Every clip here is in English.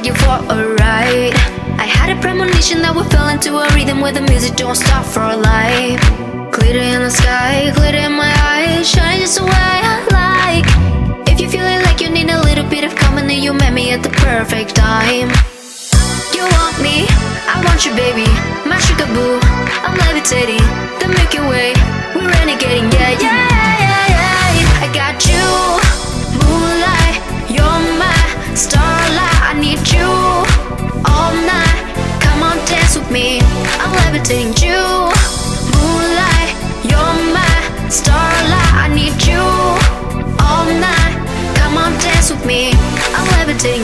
take you for a ride. I had a premonition that we fell into a rhythm where the music don't stop for life. Glitter in the sky, glitter in my eyes, shining just the way I like. If you feeling like you need a little bit of company, you met me at the perfect time. You want me, I want you baby, my sugar boo, I'm levitating, the Milky Way, we're renegading, yeah, yeah, yeah, yeah. I got you, moonlight, you're my starlight. I need you all night, come on dance with me, I'm levitating. You, moonlight, you're my starlight. I need you all night, come on dance with me, I'm levitating.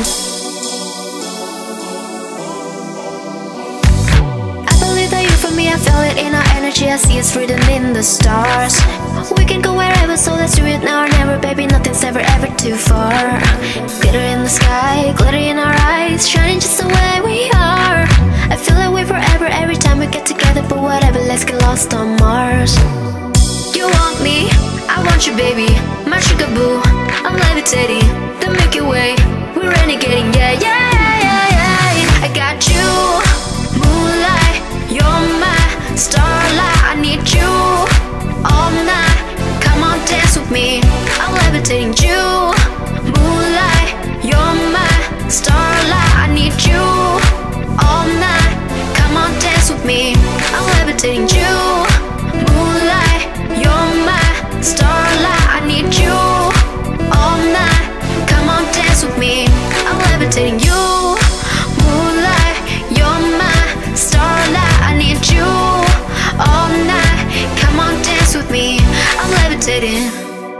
I feel it in our energy, I see it's written in the stars. We can go wherever, so let's do it now or never. Baby, nothing's ever, ever too far. Glitter in the sky, glitter in our eyes, shining just the way we are. I feel that way forever, every time we get together. But whatever, let's get lost on Mars. You want me, I want you baby, my sugar boo, I'm levitating, the Milky Way, we're renegading, yeah, yeah, yeah, yeah. I got you, moonlight, you're my starlight. I need you all night, come on dance with me, I'm levitating. You, moonlight, you're my starlight. I need you all night, come on dance with me, I'm levitating. You, moonlight, you're my starlight. I need you all night, come on dance with me, I'm levitating. You, moonlight, you're my starlight. I need you all night, come on dance with me, I'm levitating.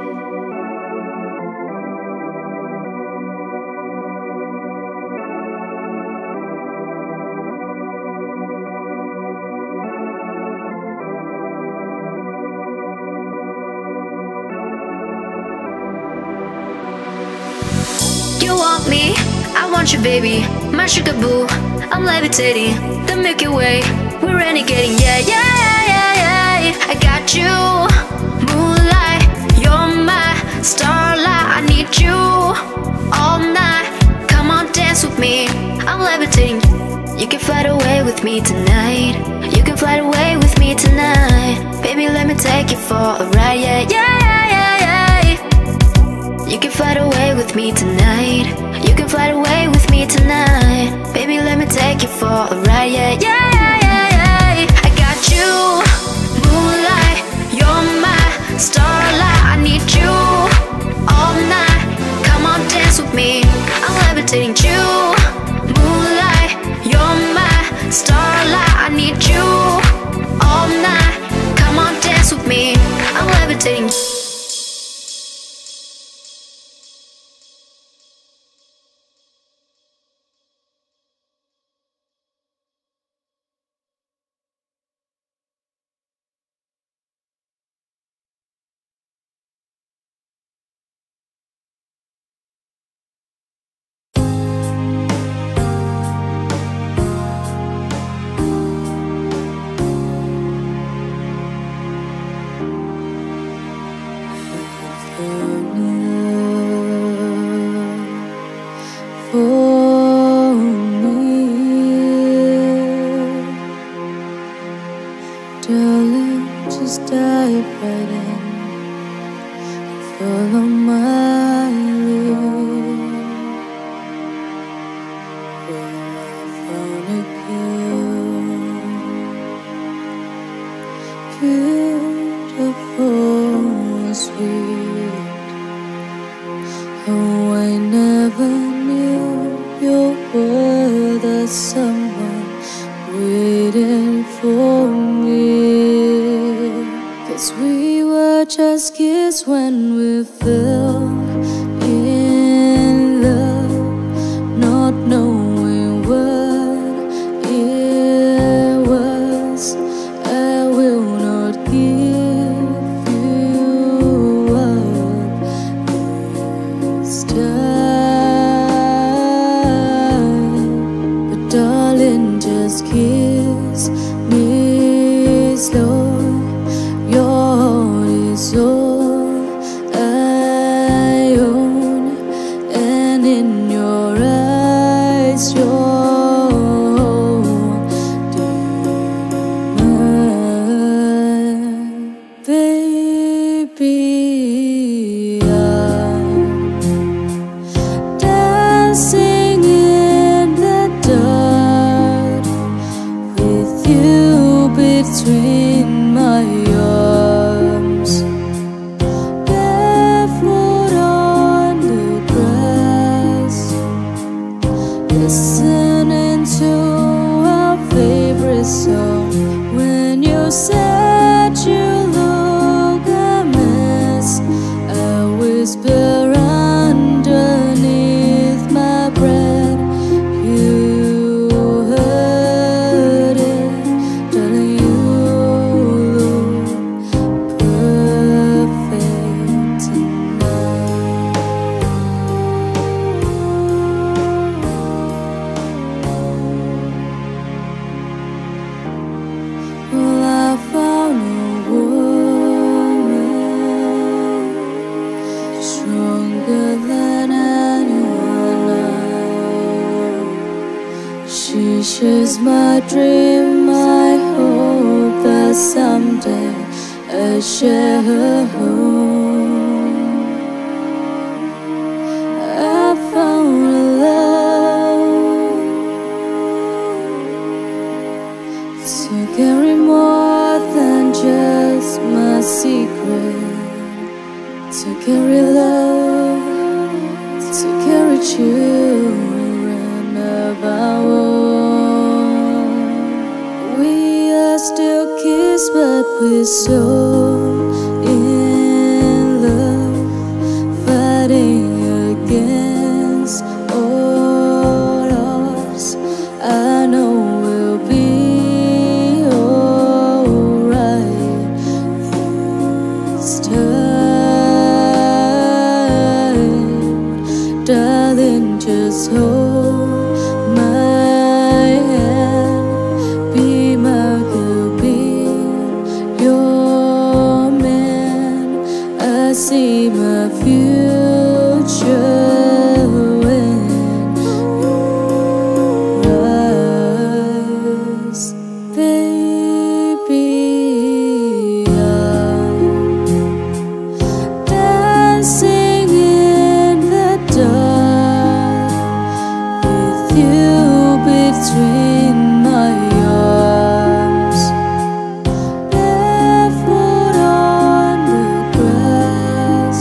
You want me, I want you baby, my sugar boo, I'm levitating, the Milky Way, we're renegading, yeah, yeah, yeah, yeah. I got you, moonlight, you're my starlight. I need you all night, come on dance with me, I'm levitating. You can fly away with me tonight, you can fly away with me tonight. Baby, let me take you for a ride, yeah, yeah, yeah, yeah. You can fly away with me tonight, you can fly away with me tonight. Baby, let me take you for a ride, yeah, yeah, yeah, yeah. I got you, moonlight, you're my starlight. I need you all night, come on dance with me, I'm levitating. You, moonlight, you're my starlight. I need you all night, come on dance with me, I'm levitating. Darling, just dive right in and follow my lead. Where I found a girl, beautiful and sweet. Oh, I never knew you were the someone waiting for me. 'Cause we were just kids when we fell in love, not knowing what it was. I will not give you up this time. But darling, just kiss me slow. Your heart is all I you between my arms, barefoot on the grass, listening to our favorite song. When you said you look a mess, I whisper underneath my breath. You heard it, darling, you look perfect tonight. Well, I found a woman stronger than anyone I know. She shares my dream. I hope that someday I share her home. I found a love to carry more than just my secret, to carry love, to carry children of our own. We are still kids, but we're so in love, fighting against all odds. I know we'll be alright this time. Darling, just hold my hand. Be my girl, be your man. I see my future in your eyes, baby. I'm dancing in the dark with you between my arms, barefoot on the grass,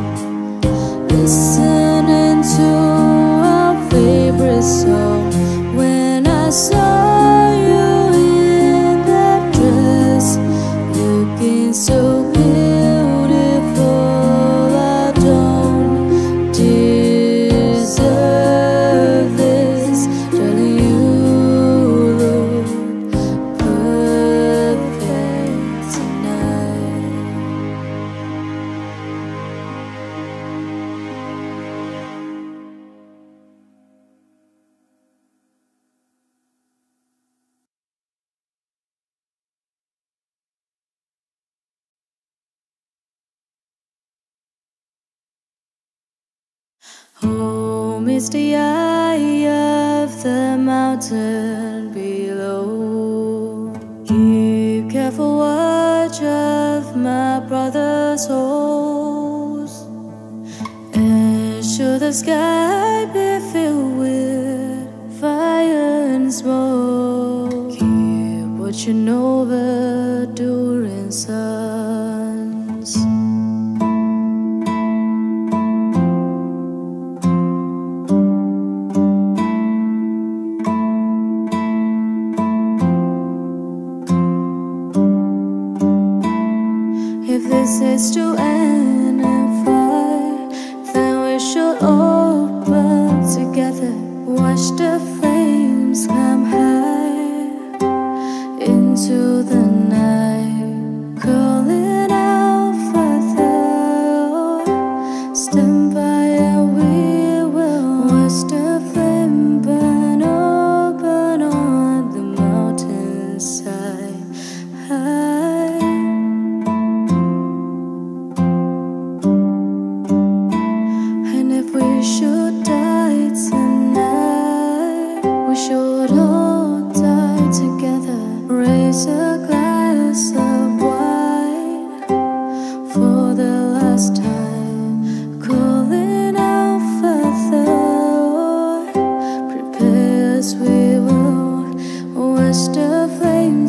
listening to our favorite song. When I saw you in that dress, looking so beautiful, I don't deserve this. Darling, you look perfect tonight. Home is the eye of the mountain below. Keep careful watch of my brother's souls, and should the sky be filled with fire and smoke, keep watching over during suns. If this is to end in fire, then we should all burn together. Watch the flames come high into the night, calling out Father, stand by and we will watch the flame burn open on the mountainside. And if we should die tonight, we should all die together. Raise a glass of wine for the last time, calling out Father, prepare as we will watch the flame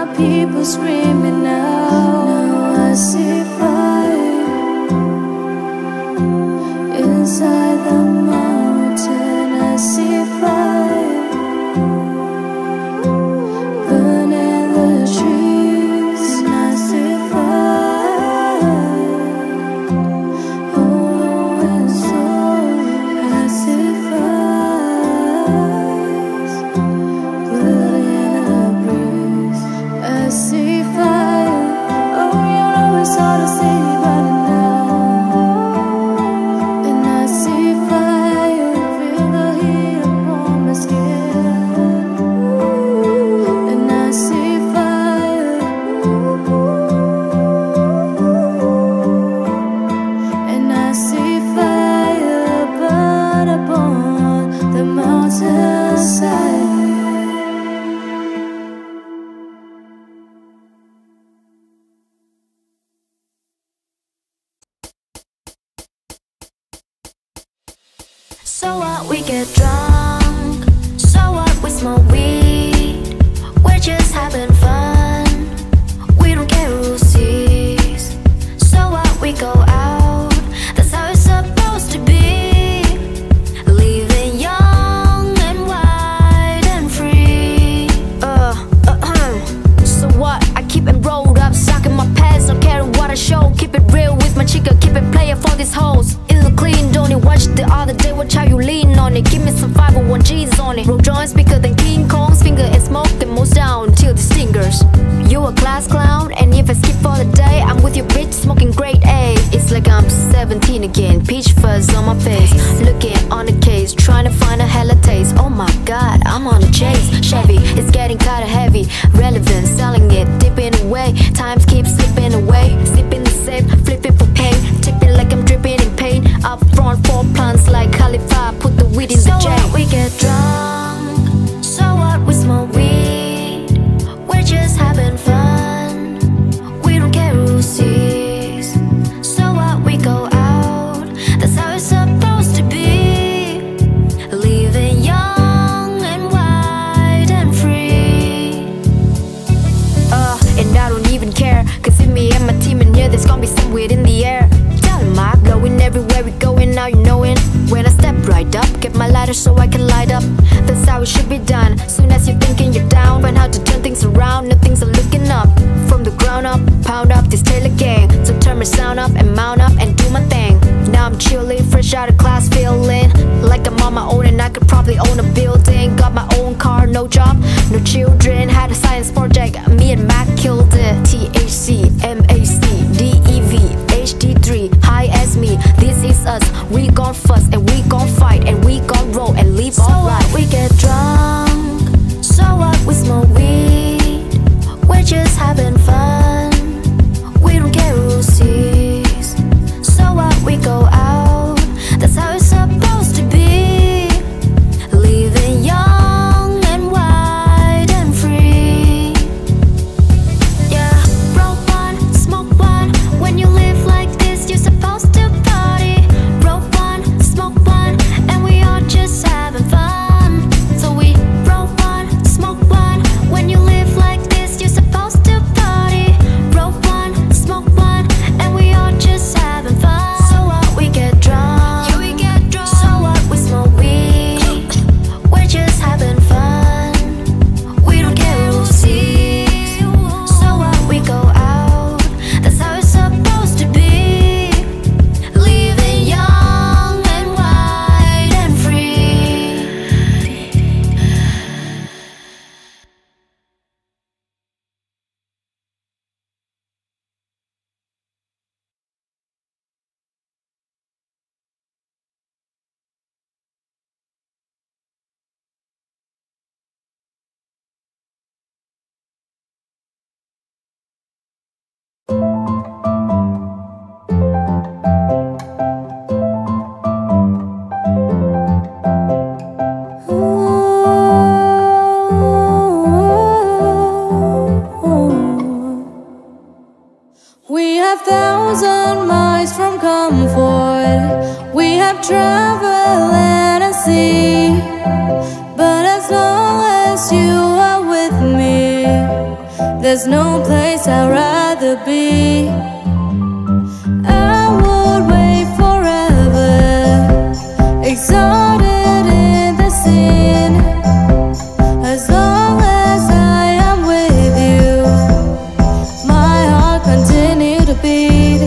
my people screaming out. Now I see fire inside the mountain. I see fire burning the trees, and I see fire. Oh, and so I see fires burning a breeze. I see fire. Oh, you know it's hard to see by now. And I see fire, feel the heat upon my skin. And I see fire. And I see fire burn upon the mountainside. So what, we get drunk. So what, we smoke weed. We're just having fun. We don't care who sees. So what, we go out. That's how it's supposed to be. Living young and wild and free. So what, I keep it rolled up, sucking my pants, don't care what I show. Keep it real with my chica, keep it playing for these hoes. It look clean, don't it? Watch the other day, watch how you lean on it. Give me some 501 G's on it. Roll joints bigger than King Kong's finger, and smoke the most down till the stingers. You a class clown, and if I skip for the day, I'm with your bitch smoking grade A. It's like I'm 17 again, peach fuzz on my face, looking on the case, trying to find a hella taste. Oh my god, I'm on a chase. Chevy, it's getting kinda heavy. Relevant, selling it, dipping away. Times keep slipping away. Sipping the safe, flipping for pain. Tipping like I'm dripping in pain. Up front, 4 plants like Khalifa. Put the weed in the J. So what, we get drunk. So what, we smoke weed. We're just having fun. We don't care who sees. So what, we go out. That's how it's supposed to be. Living young and wild and free. And I don't even care, cause if me and my team in here, there's gonna be some weed in the air. Dynamite blowing everywhere we going, now you knowin'. When I step right up, get my lighter so I can light up. That's how it should be done. Soon as you're thinking you're down, find how to turn things around. Now things are looking up. From the ground up, pound up this Taylor gang. So turn my sound up and mount up and do my thing. Now I'm chillin', fresh out of class, feeling like I'm on my own and I could probably own a building. Got my own car, no job, no children. Had a science project, me and Mac killed it. THC, MAC, DEV, HD3, high as me. This is us, we gon' fuss and we gon' fight and we gon' roll and live our life. So what, we get drunk. So what, we smoke weed. We're just having fun. We don't care who sees. So what, we go out. That's how it's supposed to be. Living young and wild and free. There's no place I'd rather be. I would wait forever, exalted in the sin. As long as I am with you, my heart continue to beat.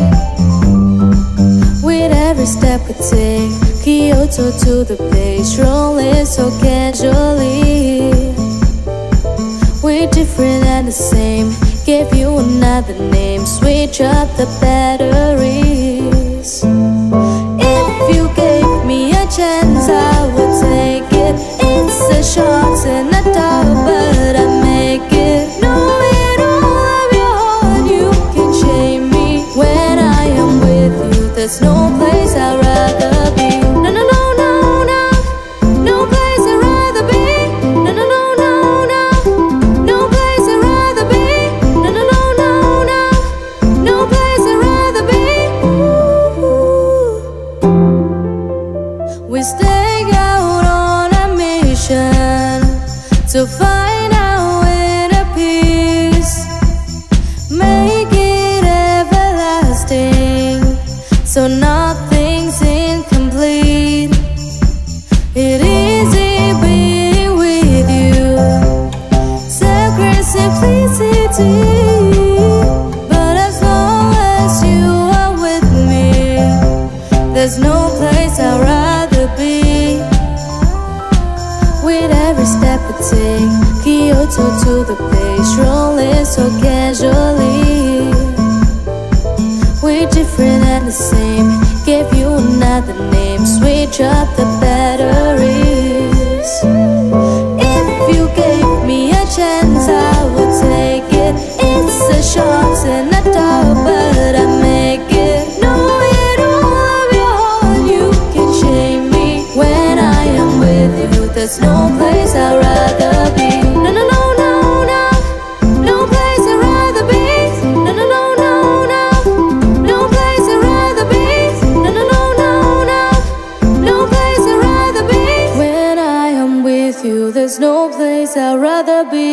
With every step we take, Kyoto to the beach, rolling so casually. We're different and the same, gave you another name, switch up the batteries. If you gave me a chance, I would take it. It's a shot and a doubt, but I make it. Knowing all of your heart, you can shame me. When I am with you, there's no place I'd rather be. No, no, no, no, no. No place I'd rather be. No, no, no, no, no. No place I'd rather be. No, no, no, no, no. No place I'd rather be. Ooh. We stay out on a mission to find our inner peace, make it everlasting, so nothing's incomplete. It easy being with you, sacred simplicity. But as long as you are with me, there's no place I'd rather be. With every step we take, Kyoto to the beach, rolling so casually. We're different and the same, gave you another name, switch up the batteries. If you gave me a chance, I would take it. It's a shot and a doubt, but I make it. Knowing all of your heart, you can shame me. When I am with you, there's no place I'd rather be. No, no, no, no, no. No place I'd rather be. No, no, no, no, no. No place I'd rather be. No, no, no, no, no. No place I'd rather be. When I am with you, there's no place I'd rather be.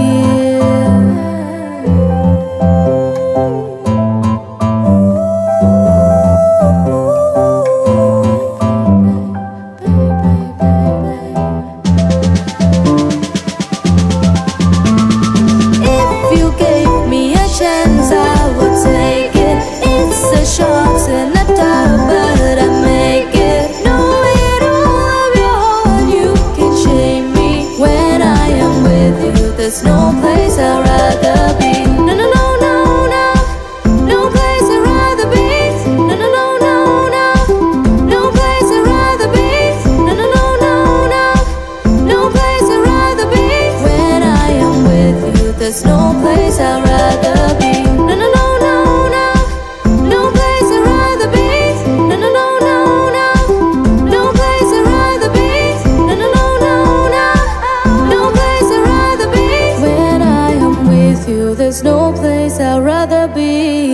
If you gave me a chance, I would take it. It's a shot and a doubt, but I make it. Knowing all of your heart, you can shame me. When I am with you, there's no place I'd rather be. No, no, no, no, no. No place I'd rather be. No, no, no, no, no. No place I'd rather be. No, no, no, no, no. No place I'd rather be. When I am with you, there's no place I'd rather be. No, no, no, no, no. No place I'd rather be. No, no, no, no, no. No place I'd rather be. No, no, no, no, no. No place I'd rather be. When I am with you, there's no place I'd rather be.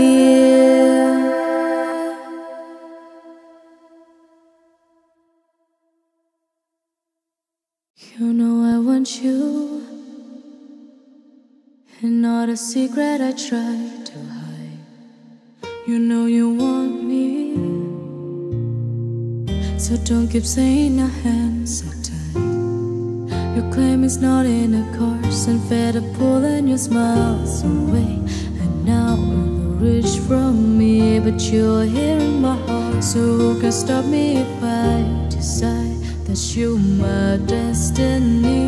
You know I want you, and not a secret I try to hide. You know you want me, so don't keep saying our hands are tied. Your claim is not in the cards, and fed up pulling your smiles away. And now you've reached from me, but you're here in my heart. So who can stop me if I decide that you're my destiny?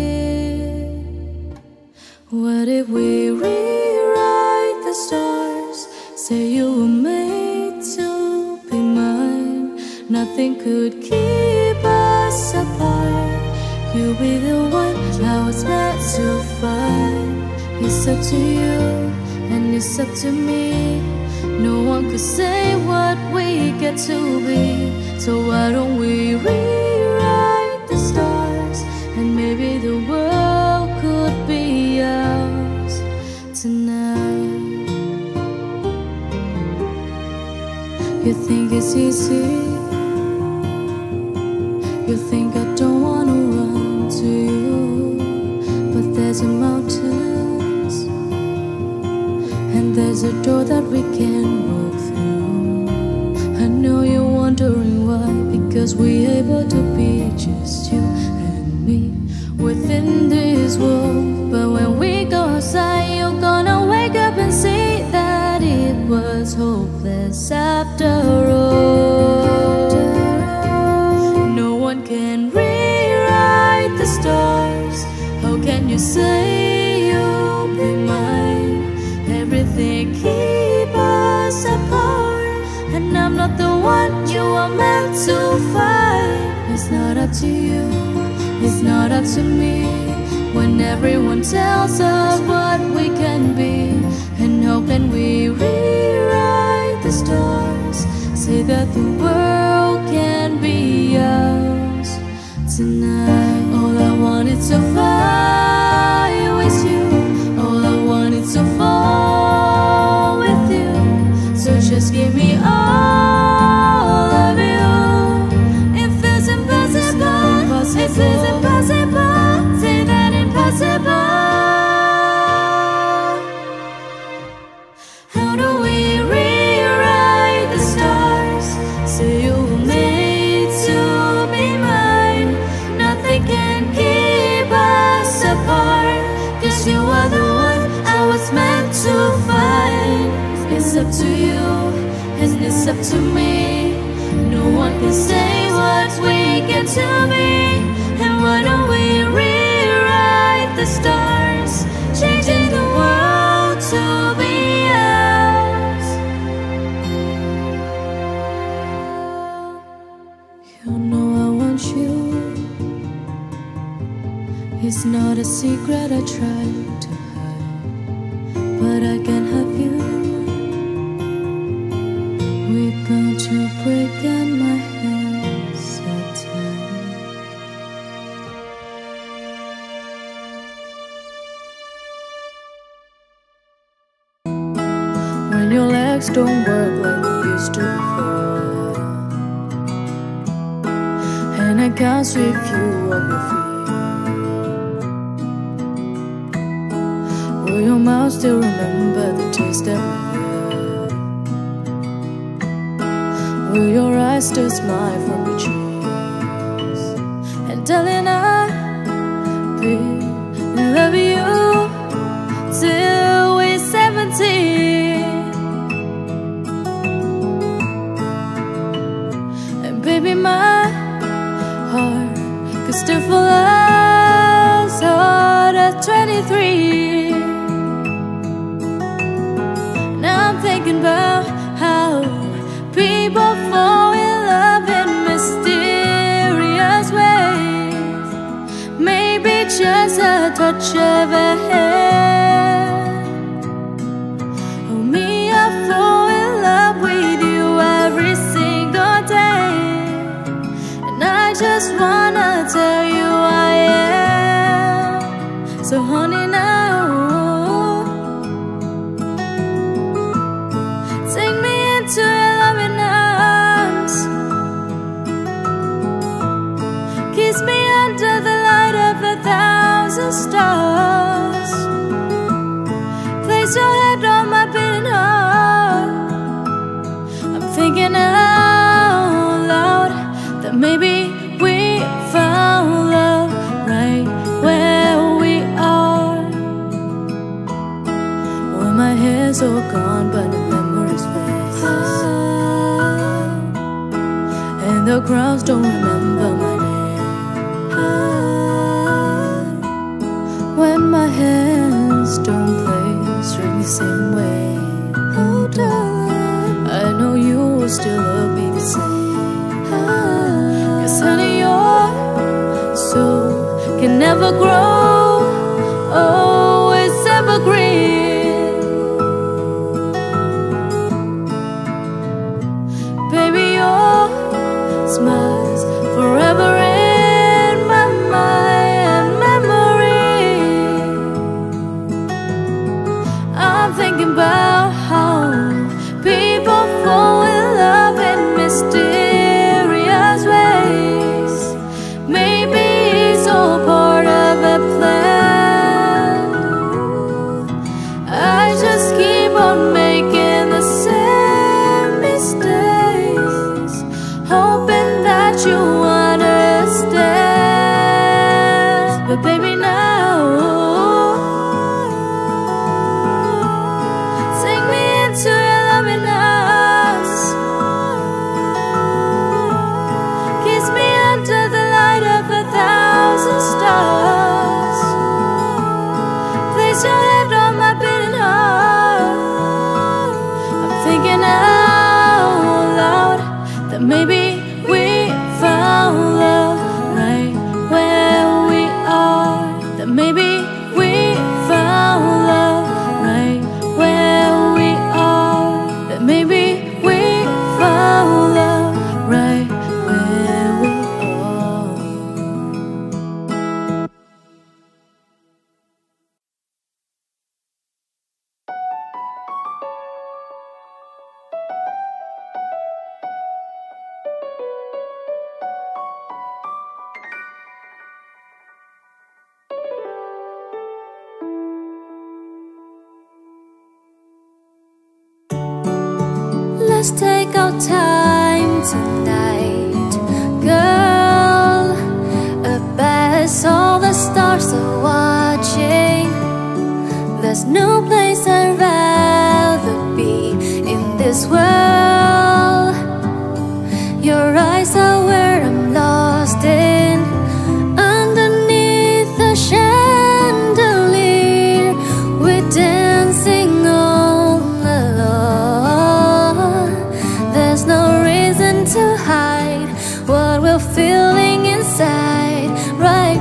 What if we rewrite the stars? Say you were made to be mine. Nothing could keep us apart. You'll be the one I was meant to find. It's up to you and it's up to me. No one could say what we get to be. So why don't we rewrite the stars, and maybe the world could be ours tonight. You think it's easy, you think I don't wanna run to you, but there's a mountains And there's a door that we can walk through. I know you're wondering why, because we're able to be just you and me within this world. But when we go outside, you're gonna wake up and see that it was hopeless after all. No one can rewrite the stars. How can you say you'll be mine? Everything keep us apart, and I'm not the one you are meant to find. It's not up to you, it's not up to me, when everyone tells us what we can be. And how can we rewrite the stars? Say that the world can be ours tonight. All I wanted to find was you. All I wanted to fall with you. So just give me all of you. It feels impossible. It feels impossible. Say that impossible. How do we rewrite the stars? Say you were made to be mine. Nothing can keep us apart, 'cause you are the one I was meant to find. It's up to you, and it's up to me. No one can say what we get to be. And why don't we rewrite the stars, changing the world to be ours? You know I want you. It's not a secret I try to hide, but I can't have you. We're going to break and my hands are tied. When your legs don't work like they used to before, and I can't sweep you on your feet, will your mouth still remember the taste that we had? Will your eyes still smile from your cheeks? And darling, I'll be in love with you till we're 17. And baby, my heart could still fall as hard at 23. Now I'm thinking about how people fall in love in mysterious ways. Maybe just a touch of a hand. Oh, me, I fall in love with you every single day. And I just wanna tell you I am. So honey, now take me into your loving arms. Kiss me under the light of 1,000 stars. Place your head on my beating heart. I'm thinking out loud that maybe we found love right where we are. When my hair's all gone but the memories fade, and the crowds don't remember my name. When my hands don't play string the same way, oh darling, I know you will still love me the same. 'Cause honey, your soul can never grow. Oh, it's evergreen. Baby, your smile's forever in my mind and memory. I'm thinking about how people fall in love in mysterious ways. Maybe it's all part of a plan. I just keep on just take our time tonight, girl. Above all the stars are watching. There's no place I'd rather be in this world. Your eyes are where I'm lost in. Underneath the chandelier, we're dancing all alone. There's no reason to hide what we're feeling inside right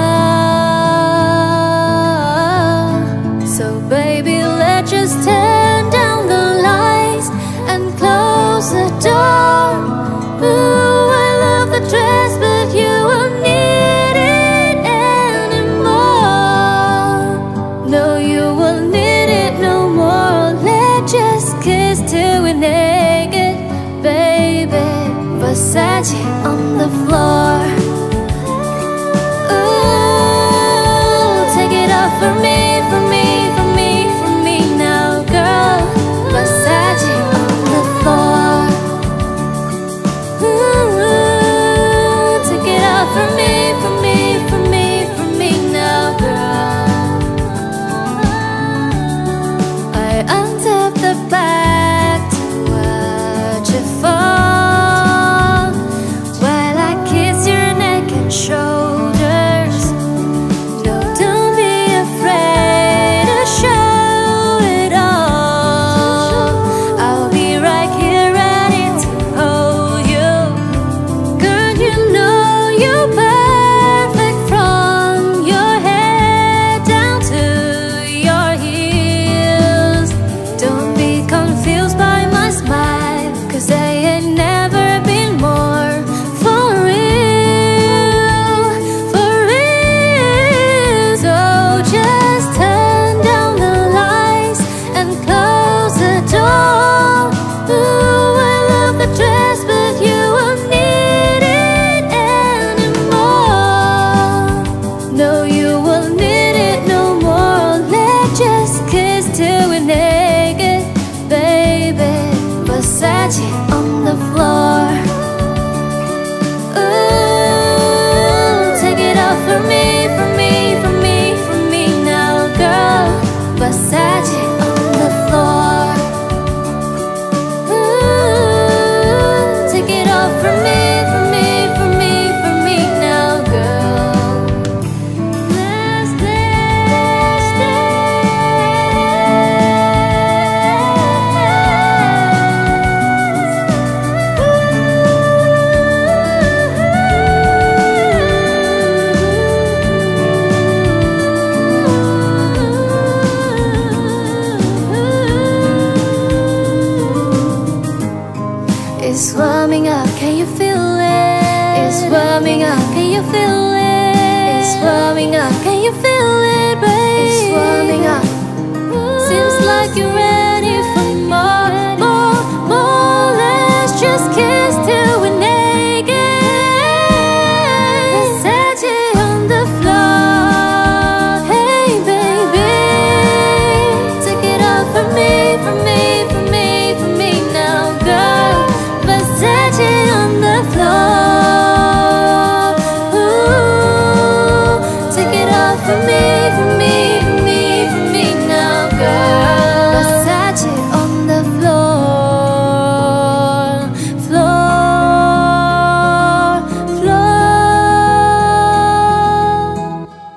now. So baby, let's just turn down the lights and close the door. Ooh, I love the dress, but you won't need it anymore. No, you won't need it no more. Let's just kiss till we're naked, baby. Versace on the floor. Ooh, take it off for me, for me, for me, for me now, girl. Versace on the floor. Ooh, take it off for me, for me, for me, for me now, girl. I untap the back to watch it fall, while I kiss your neck and shoulders. No, don't be afraid to show it all. I'll be right here ready to hold you. Girl, you know you're perfect from your head down to your heels. Don't be confused by my smile, 'cause I ain't never been more for real, for real. So just turn down the lights and close the door. Ooh, I love the dress, but you won't need it anymore. No, you won't need it no more. Let's just kiss till we're naked, baby. Versace on the floor. Ooh, take it off for me, for me, for me, for me now, girl. Versace on the floor. Ooh, take it off for me, for me, for me, for me now, girl. Let's dance, It's warming up, can you feel it? It's warming up, can you feel it? It's warming up, can you feel it, babe? It's warming up. Seems like you're ready for more, more, more. Let's just kiss till we're naked. Versace on the floor. Hey, baby, take it off for me, for me, for me, for me now, girl. Versace on the floor. Ooh, take it off for me, for me, for me, for me now, girl. Versace on the floor, floor, floor.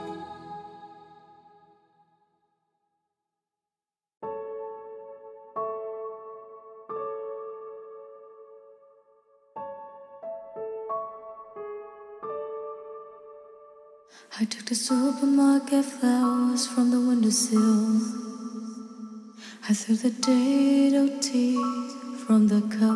I took the supermarket flowers from the windowsill. I threw the date of tea from the cup.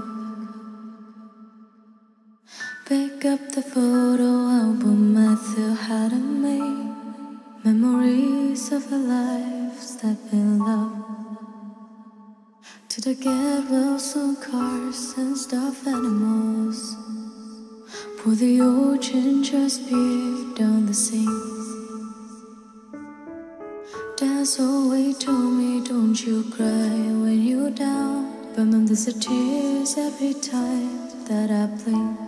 Pick up the photo album I still hadn't made. Memories of a life stepping up. To the get well some cars and stuffed animals. Pour the old ginger beer down the sink. Dad's always told me, don't you cry when you're down Remember the tears every time that I blink.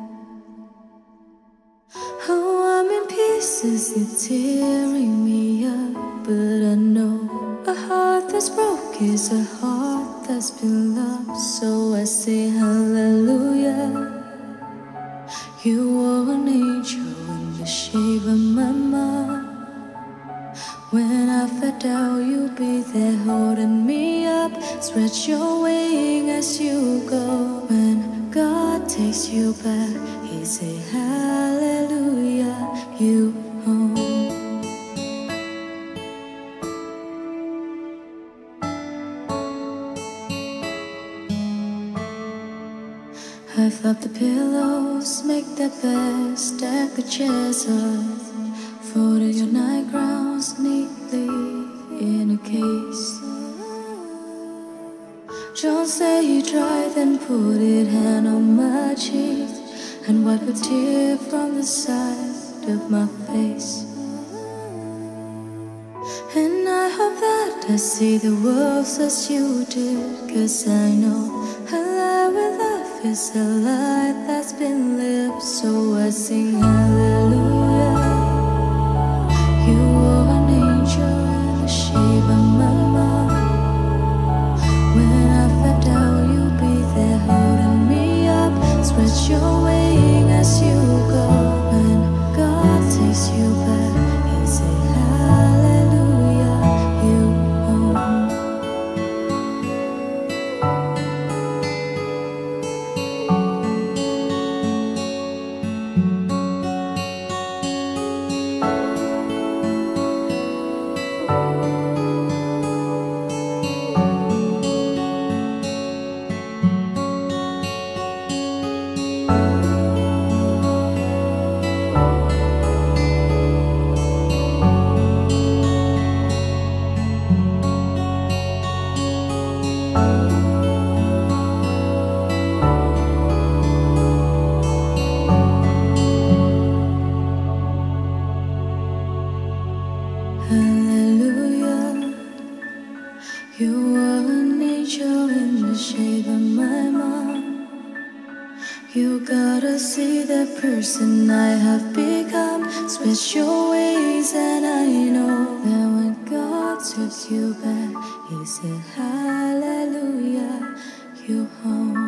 Oh, I'm in pieces, you're tearing me up. But I know a heart that's broke is a heart that's been loved. So I say hallelujah. You were an angel in the shape of my mom. When I fell down, you'll be there holding me up. Spread your wing as you go. When God takes you back, He say hallelujah, you home. I flop the pillows, make the bed, stack the chairs up. Folded your nightgowns neatly in a case. John said he tried, then put his hand on my cheek and wiped a tear from the side of my face. And I hope that I see the world as you did, 'cause I know a life with love is a life that's been lived. So I sing hallelujah. You were an angel in the shape of my mom. When I fell down, you'll be there holding me up. Spread your wing as you go. When God takes you back, He say hallelujah, you home. Hallelujah, you were an angel in the shape of my mom. You gotta see the person I have become. Switch your ways and I know that when God took you back, He said hallelujah, you home.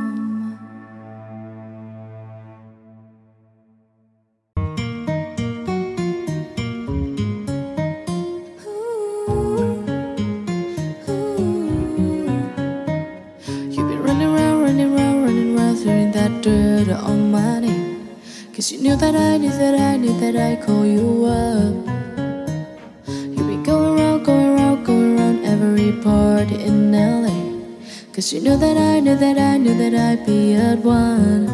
Dirt on my name, 'cause you knew that I knew that I knew that I'd call you up. You've been going around, going around, going around every party in LA, 'cause you knew that I knew that I knew that I'd be at one.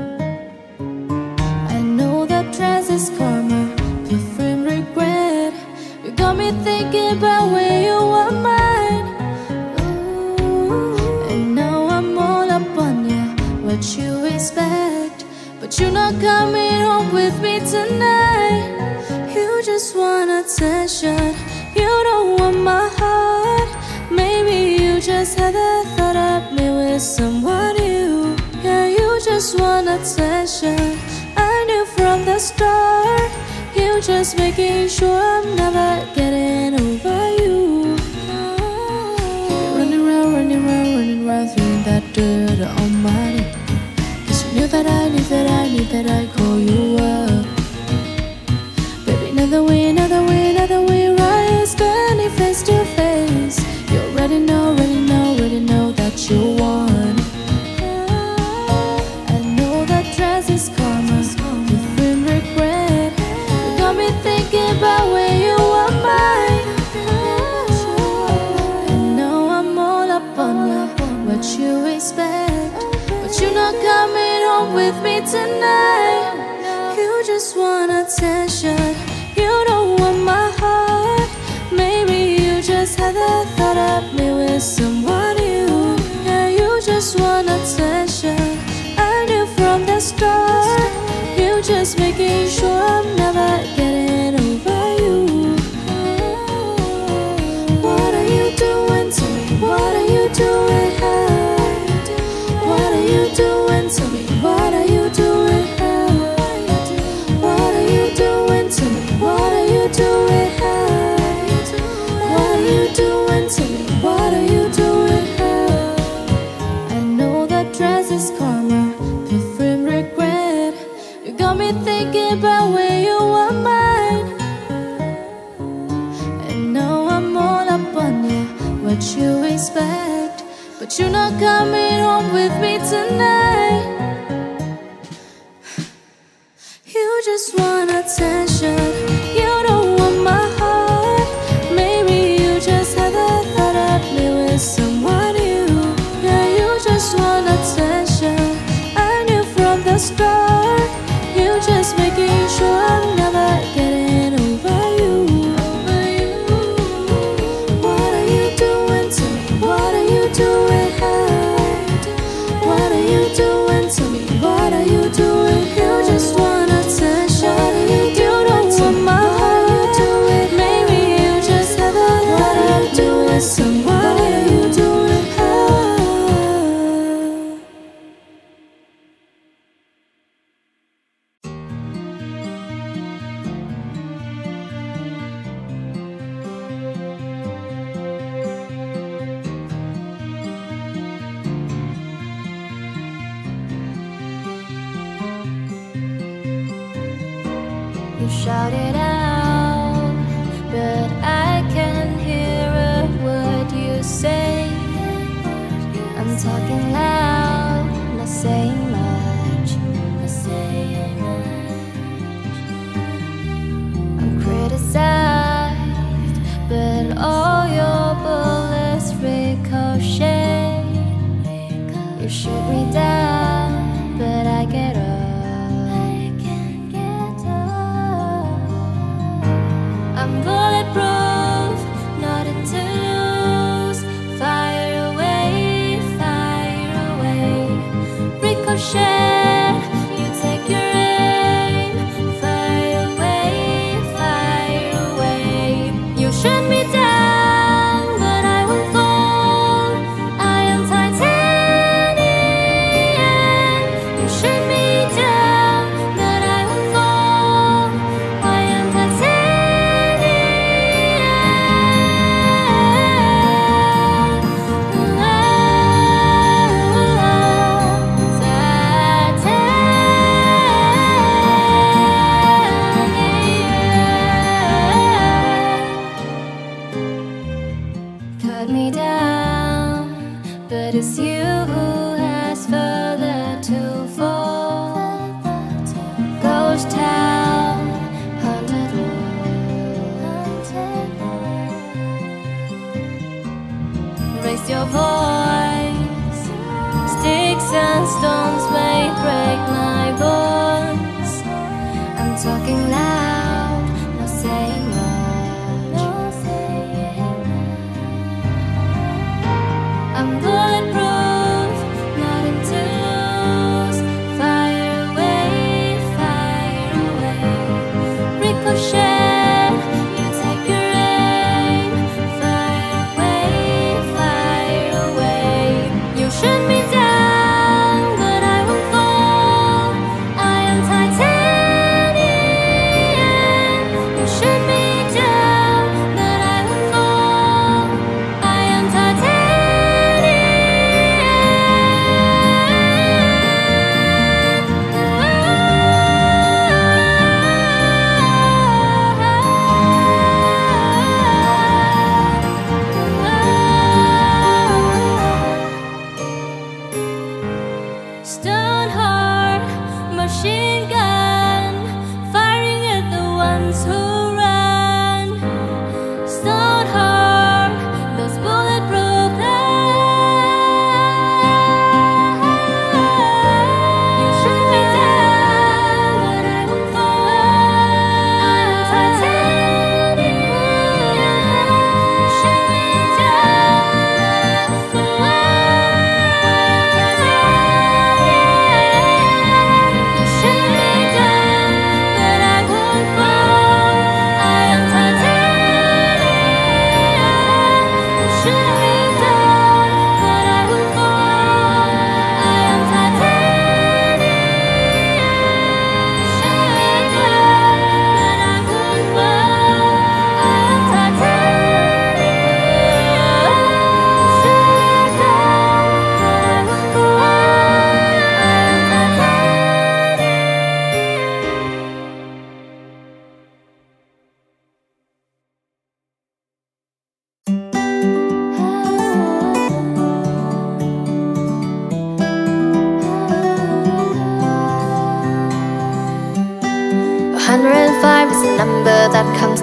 I know that dress is karma, perfume regret. You got me thinking about where you were mine. Ooh. And now I'm all up on ya. What you expect, but you're not coming home with me tonight. You just want attention, you don't want my heart. Maybe you just had the thought of me with someone new. Yeah, you just want attention, I knew from the start. You just making sure I'm never getting over you. You're running around, running around, running around, throwing that dirt on my name. Knew that I knew that I knew that I'd call you up. Baby, another way, another way, another way, right? Standing face to face. You already know, already know, already know that you won. I know that dress is karma, different regret. You got me thinking about where you were mine. And now I'm all up on you, what you expect, but you're not coming home with me tonight. You just want attention, you don't want my heart. Maybe you just had the thought of me with someone new. Yeah, you just want attention, I knew from the start. You just making sure I'm never getting over you. What are you doing to me? What are you doing? Hey? you expect, but you're not coming home with me tonight. You just want attention, you don't want my heart. Maybe you just haven't thought of me with someone new. Yeah, you just want attention, I knew from the start. You just making sure I'm never getting over you. What are you doing to me? What are you doing? What are you doing to me? What are you doing? You just want attention, you don't want my heart. Maybe you just haven't thought of doing someone. What are you doing? You shout it out, but I can't hear a word you say. I'm talking loud, not saying much. I'm criticized, but all your bullets ricochet. You shoot me down, but I get up. I'm bulletproof, nothing to lose. Fire away, ricochet. You take your aim. Fire away. You shoot me down, but I won't fall. I am titanium. You shoot me down, but I won't fall. I am titanium. Cut me down, but it's you who has further to fall. Ghost town, haunted world. Raise your voice. Sticks and stones may break my bones. I'm talking loud, not saying much. I'm bulletproof, nothing to lose. Fire away, ricochet. You take your aim. Fire away. You shoot me down, but I won't fall. I am titanium. You shoot me down, but I won't fall. I am titanium. Stone heart, machine gun, firing at the ones who run. Stone heart, those bulletproof eyes. You shoot me down, but I won't fall. I'm titanium. You shoot me down, but I won't fall.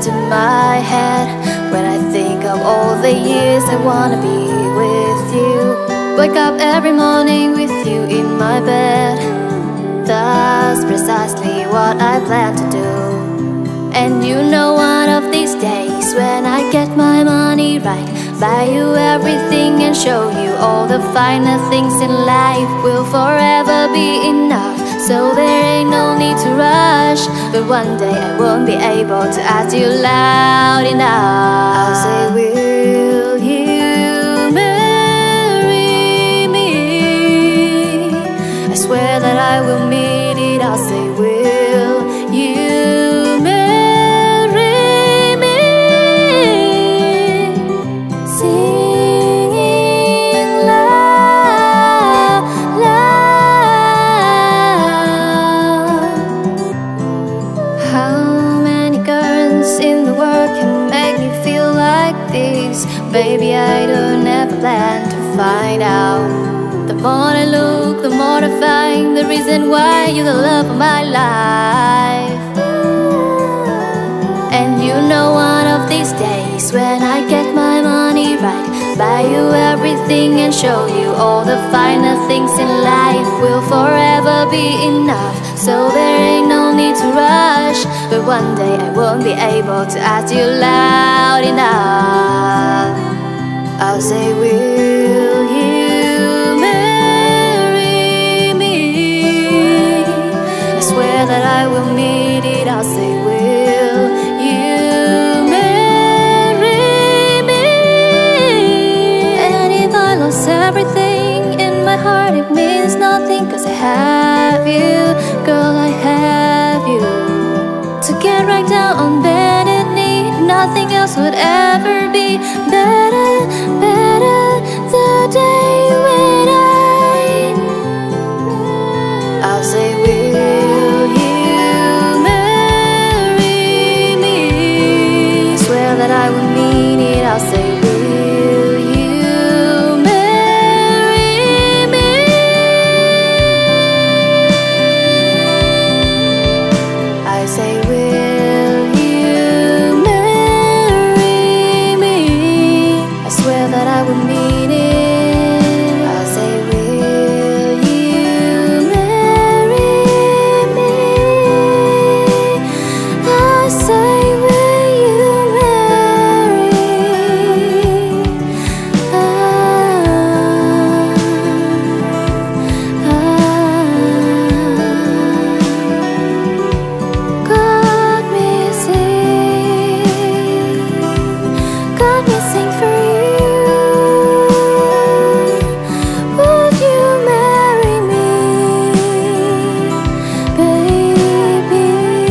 to my head when I think of all the years I wanna be with you. Wake up every morning with you in my bed. That's precisely what I plan to do. And you know one of these days when I get my money right, buy you everything and show you all the finer things in life will forever be enough. So there ain't no need to rush, but one day I won't be able to ask you loud enough. I'll say, will you marry me? I swear that I will mean it. I'll say, will you marry me? Singing loud, loud. How many girls in the world can make me feel like this? Baby, I don't ever plan to find out. The more I look, the more I find the reason why you're the love of my life. And you know one of these days when I get my money right, buy you everything and show you all the finer things in life will forever be enough. So there ain't no need to rush, but one day I won't be able to ask you loud enough. I'll say, will you marry me? I swear that I will mean it. I'll say, will you marry me? And if I lost everything in my heart, it means nothing, 'cause I have you, girl, I have you. To get right down on bended knee, nothing else would ever be better, better. The day when I'll say, will you marry me? I swear that I will mean it. I'll say, will you marry me? I say, will you marry me? I swear that I will mean it. I'll say, will you marry me? I say, will you marry? Got me sing for you. Would you marry me, baby?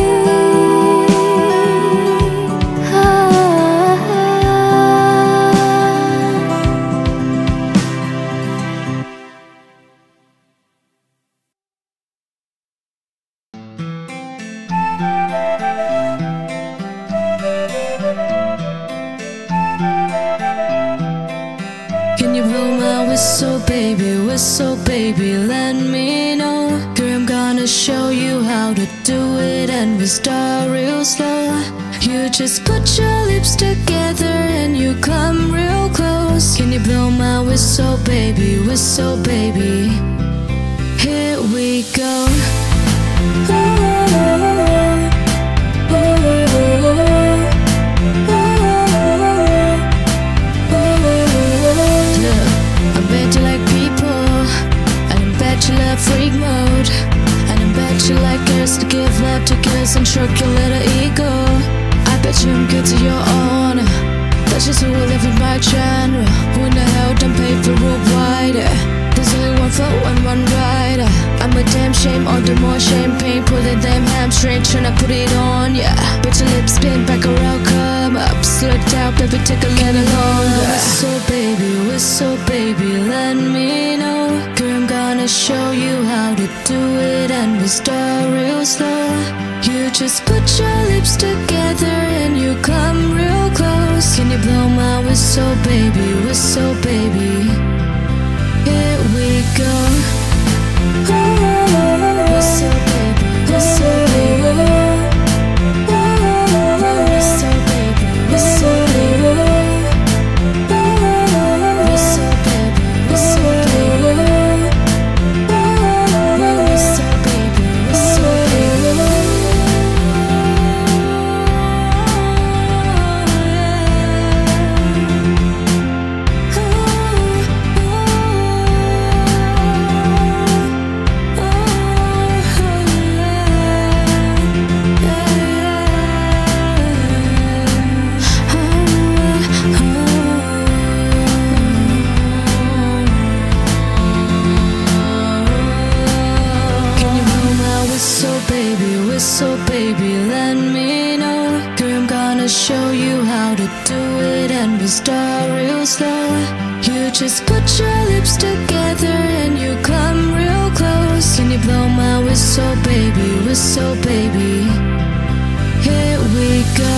Can you blow my whistle, baby, let me know. Girl, I'm gonna show you how to do it, and we start real slow. You just put your lips together and you come real close. Can you blow my whistle, baby, here we go. Freak mode, and I bet you like girls to give love to girls and stroke your little ego. I bet you I'm good to your own. That's just who we live in my genre. Who in the hell don't pay for road wider? There's only one flow and one rider. I'm a damn shame, order more champagne, pull the damn hamstring, tryna put it on, yeah. Bet your lips spin back around, come up, slow down, baby, take a little longer. Whistle, baby, let me know. Girl, I'm gonna show you how to do it, and we start real slow. You just put your lips together and you come real close. Can you blow my whistle, baby, here we go. Whistle, baby, whistle, baby. Whistle, start real slow. You just put your lips together and you come real close. Can you blow my whistle, baby, whistle, baby? Here we go.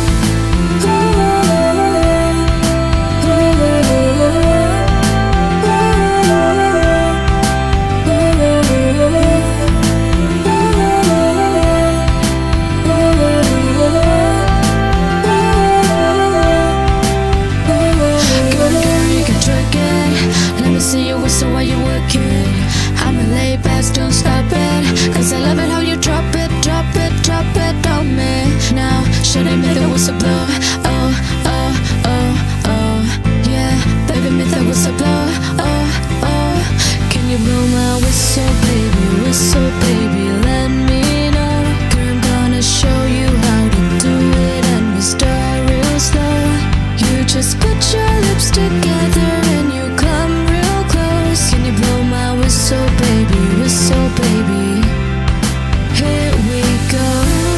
See you whistle while you're working. I'ma lay back, don't stop it, cause I love it how you drop it, drop it, drop it on me. Now, should I make the whistle blow? Oh, oh, oh, oh, yeah. Baby, make the whistle blow. Oh, oh. Can you blow my whistle, baby, whistle, baby? Let me know. Girl, I'm gonna show you how to do it, and we start real slow. You just put your lips together and you come real close. Can you blow my whistle, baby, whistle, baby? Here we go.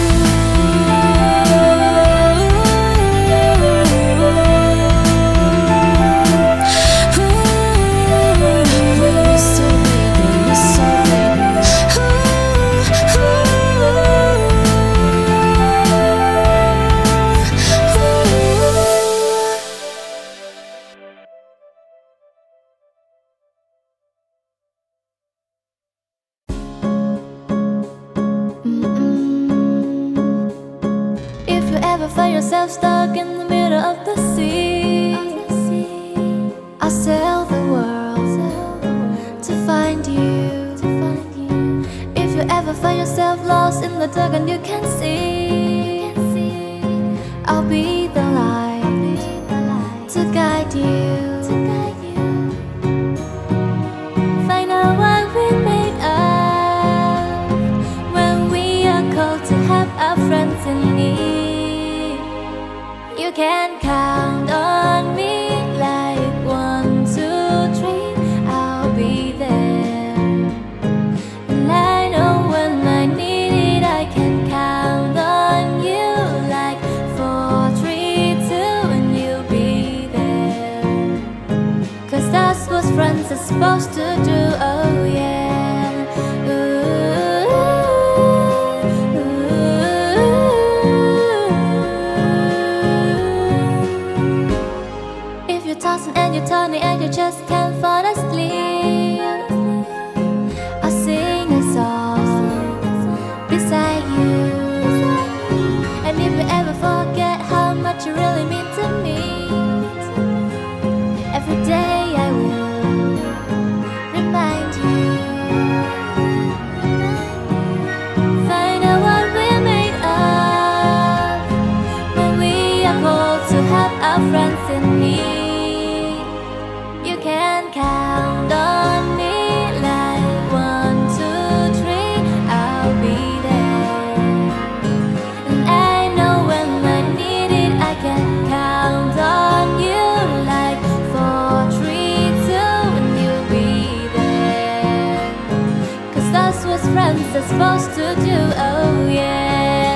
Whistle, baby, whistle, baby. If you ever find yourself stuck in the middle of the sea, I'll sail the world to find you. If you ever find yourself lost in the dark and you can't see, I'll be the light to guide you. Find out what we're made of when we are called to help our friends in need. You can count on me like 1, 2, 3, I'll be there. And I know when I need it, I can count on you like 4, 3, 2, and you'll be there. Cause that's what friends are supposed to do, oh yeah. If you're tossing and you're turning and you just can't fall asleep, I'll sing a song beside you. And if you ever forget how much you really mean to me, every day I will remind you. Find out what we're made of when we are called to help our friends in need. You can count on me like 1, 2, 3, I'll be there. And I know when I need it, I can count on you like 4, 3, 2, and you'll be there. Cause that's what friends are supposed to do, oh yeah.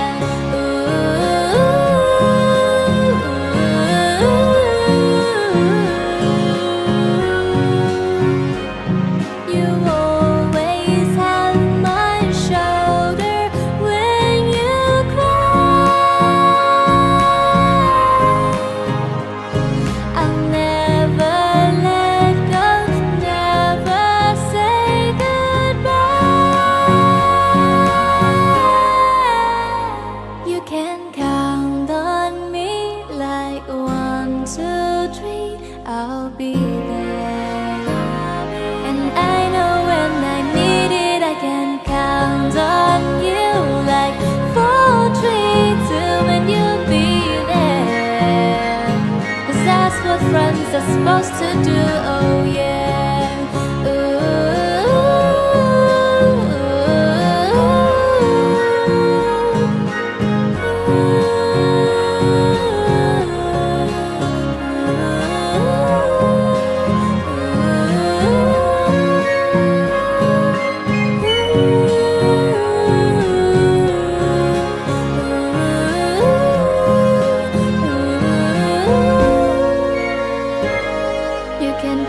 You always have my shoulder when you cry. I'll never let go, never say goodbye. You can count on me like 1, 2, 3, I'll be there. And I know when I need it, I can count on you like 4, 3, 2, and you'll be there. Cause that's what friends are supposed to do, oh yeah.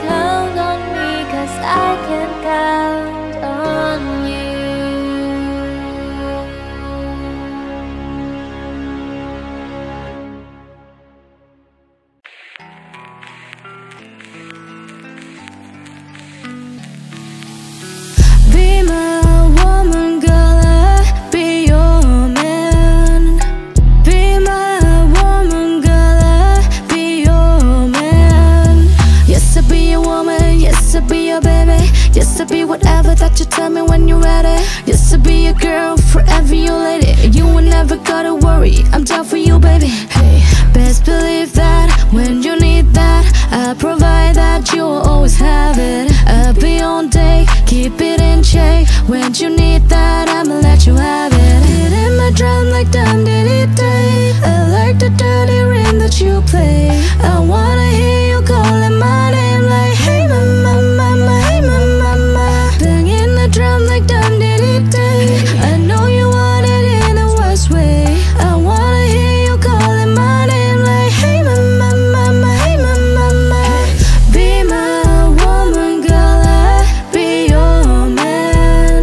count on me, 'cause I can count on you. Be my woman, girl, I'll be your man. Be my woman, girl, I'll be your man. Yes, I'll be your woman, yes, I'll be your baby. Yes, I'll be whatever that you tell me when you're ready. Yes, I'll be your girl, forever your lady. You will never gotta worry, I'm down for you, baby. Hey, best believe that when you need that, I'll provide that, you will always have it. I'll be on day, keep it in check. When you need that, I'ma let you have it. Hit in my drum like dum diddy day. I like the dirty rhythm that you play. I wanna hear you calling my name like, hey mama, mama, hey mama, mama. Banging the drum like dum diddy day. I know you want it in the worst way. I wanna hear you calling my name like, hey mama, mama, hey mama, mama. Be my woman, girl, I'll be your man.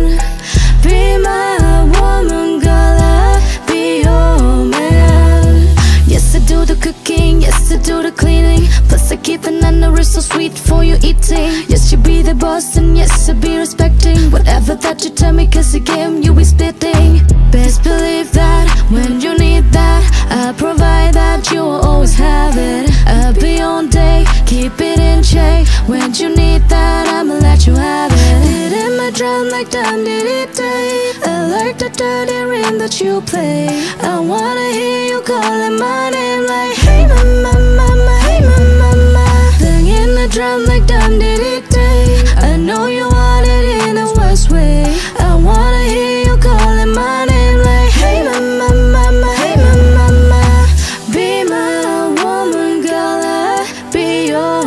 Be my woman, girl, I'll be your man. Yes, I do the cooking, yes, I do the cleaning. Plus I keep the nana so sweet for you eating. Yes, you be the boss and yes, I be respecting whatever that you tell me, 'cause the game you be spitting. Best believe that when you need that, I'll provide that, you will always have it. I'll be on day, keep it in check. When you need that, I'ma let you have it. Hit in my drum like dum diddy day. I like the dirty rhythm that you play. I wanna hear you calling my name like, hey mama, mama, hey mama, mama. Banging the drum like dum diddy day. I know you want it in the worst way. I wanna hear you calling my name like, hey mama, mama, hey mama, mama. Be my woman, girl, I'll be your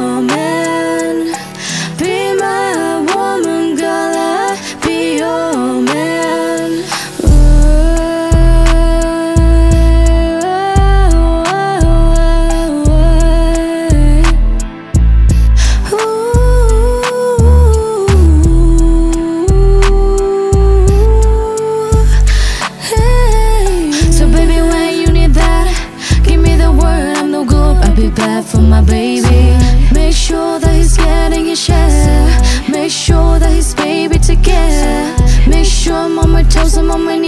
man. Be my woman, girl, I'll be your man. So baby, when you need that, give me the word, I'm no good, I'll be bad for my baby. Make sure that he's getting his share. Make sure that his baby together. Make sure I'm on my toes, I'm on my knees.